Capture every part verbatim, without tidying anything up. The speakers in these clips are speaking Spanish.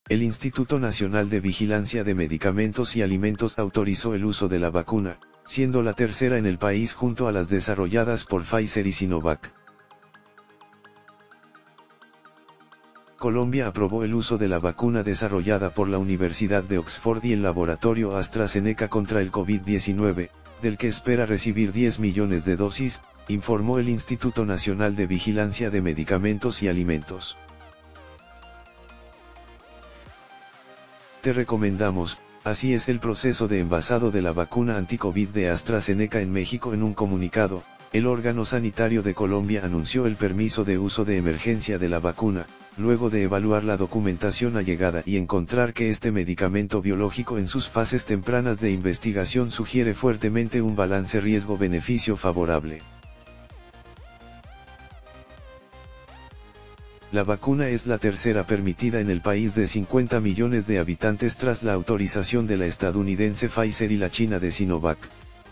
el Instituto Nacional de Vigilancia de Medicamentos y Alimentos autorizó el uso de la vacuna, siendo la tercera en el país junto a las desarrolladas por Pfizer y Sinovac. Colombia aprobó el uso de la vacuna desarrollada por la Universidad de Oxford y el laboratorio AstraZeneca contra el COVID diecinueve, del que espera recibir diez millones de dosis, informó el Instituto Nacional de Vigilancia de Medicamentos y Alimentos. Te recomendamos, así es el proceso de envasado de la vacuna anti-COVID de AstraZeneca en México. En un comunicado, el órgano sanitario de Colombia anunció el permiso de uso de emergencia de la vacuna, luego de evaluar la documentación allegada y encontrar que este medicamento biológico en sus fases tempranas de investigación sugiere fuertemente un balance riesgo-beneficio favorable. La vacuna es la tercera permitida en el país de cincuenta millones de habitantes tras la autorización de la estadounidense Pfizer y la china de Sinovac.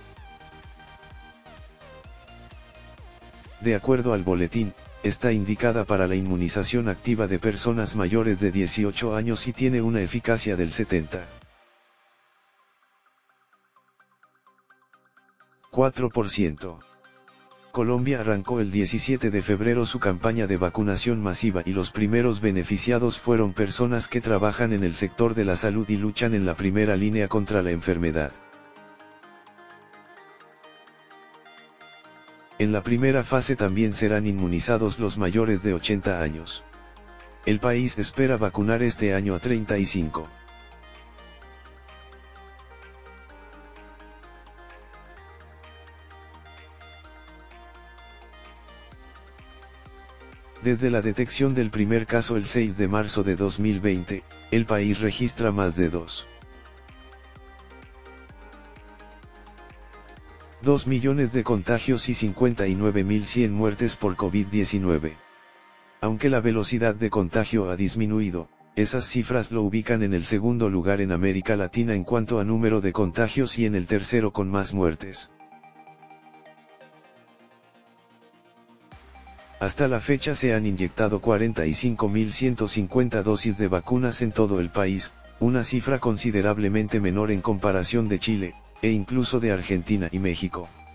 De acuerdo al boletín, está indicada para la inmunización activa de personas mayores de dieciocho años y tiene una eficacia del setenta y cuatro por ciento. Colombia arrancó el diecisiete de febrero su campaña de vacunación masiva y los primeros beneficiados fueron personas que trabajan en el sector de la salud y luchan en la primera línea contra la enfermedad. En la primera fase también serán inmunizados los mayores de ochenta años. El país espera vacunar este año a treinta y cinco. Desde la detección del primer caso el seis de marzo de dos mil veinte, el país registra más de dos millones de contagios y cincuenta y nueve mil cien muertes por COVID diecinueve. Aunque la velocidad de contagio ha disminuido, esas cifras lo ubican en el segundo lugar en América Latina en cuanto a número de contagios y en el tercero con más muertes. Hasta la fecha se han inyectado cuarenta y cinco mil ciento cincuenta dosis de vacunas en todo el país, una cifra considerablemente menor en comparación de Chile, e incluso de Argentina y México.